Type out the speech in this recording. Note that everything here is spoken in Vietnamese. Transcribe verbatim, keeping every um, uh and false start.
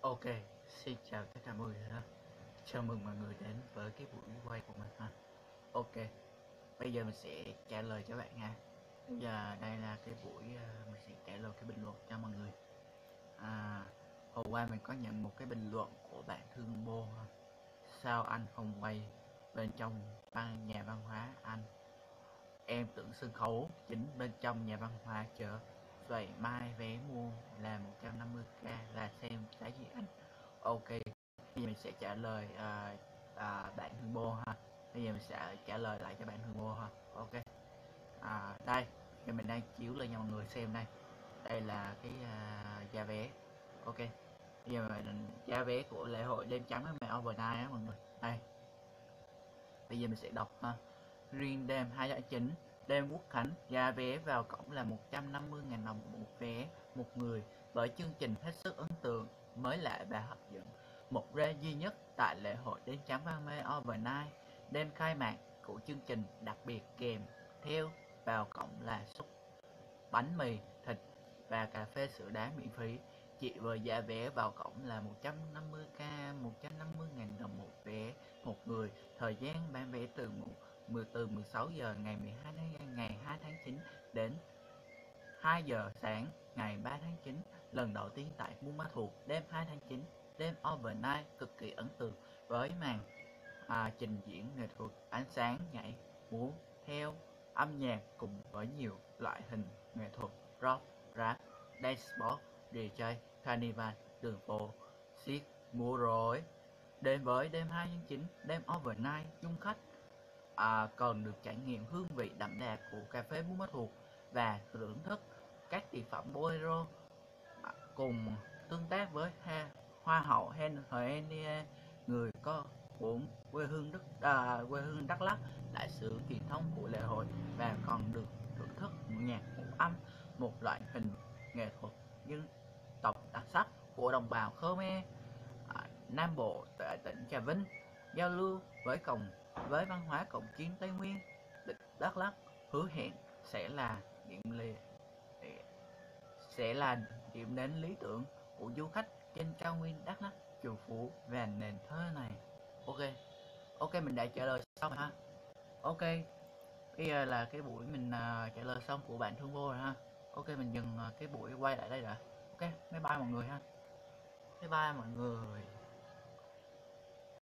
Ok, xin chào tất cả mọi người ha. Chào mừng mọi người đến với cái buổi quay của mình ha. Ok, bây giờ mình sẽ trả lời cho bạn ha. Bây giờ đây là cái buổi uh, mình sẽ trả lời cái bình luận cho mọi người. À, hôm qua mình có nhận một cái bình luận của bạn Thương Bô ha. Sao anh không quay bên trong ban nhà văn hóa anh? Em tưởng sân khấu chính bên trong nhà văn hóa chợ. Vậy mai vé mua là một trăm năm mươi k là xem cái gì anh? Ok, bây giờ mình sẽ trả lời à, à, bạn Hương Bô ha. Bây giờ mình sẽ trả lời lại cho bạn Hương Bô ha. Ok, à, đây thì mình đang chiếu lên cho mọi người xem đây. Đây là cái à, giá vé. Ok, bây giờ mình giá vé của lễ hội đêm trắng với mẹ overnight á mọi người. Đây, bây giờ mình sẽ đọc ha. Riêng đêm hai tháng chín, đêm Quốc Khánh, giá vé vào cổng là một trăm năm mươi nghìn đồng một vé một người, với chương trình hết sức ấn tượng, mới lạ và hấp dẫn. Một vé duy nhất tại lễ hội đến chấm Văn Mê Overnight. Đêm khai mạc của chương trình đặc biệt kèm theo vào cổng là suất bánh mì, thịt và cà phê sữa đá miễn phí. Chỉ với giá vé vào cổng là một trăm năm mươi k, một trăm năm mươi nghìn đồng một vé một người. Thời gian bán vé từ mười từ mười sáu giờ ngày mười hai tháng ngày hai tháng chín đến hai giờ sáng ngày ba tháng chín. Lần đầu tiên tại Buôn Ma Thuột, đêm hai tháng chín, đêm overnight cực kỳ ấn tượng với màn à, trình diễn nghệ thuật ánh sáng, nhảy, múa theo âm nhạc cùng với nhiều loại hình nghệ thuật rock, rap, dance pop, đi jay, carnival, đường phố, xiếc, múa rối. Đến với đêm hai tháng chín, đêm overnight, du khách à, còn được trải nghiệm hương vị đậm đà của cà phê Buôn Ma Thuột và thưởng thức các sản phẩm bolero à, cùng tương tác với ha, hoa hậu Henia, người có vốn quê hương đất à, quê hương Đắk Lắk, đại sứ truyền thông của lễ hội, và còn được thưởng thức nhạc ngũ âm, một loại hình nghệ thuật dân tộc đặc sắc của đồng bào Khmer à, Nam Bộ tại tỉnh Trà Vinh, giao lưu với cộng với văn hóa cổng chiên Tây Nguyên. Tỉnh Đắk Lắk hứa hẹn sẽ là điểm lì sẽ là điểm đến lý tưởng của du khách trên cao nguyên Đắk Lắk, Chùa Phú và nền thơ này. Ok, ok mình đã trả lời xong ha. Ok, bây giờ là cái buổi mình uh, trả lời xong của bạn Thương Vô rồi ha. Ok, mình dừng uh, cái buổi quay lại đây đã. Ok, bye bye mọi người ha. Bye bye mọi người.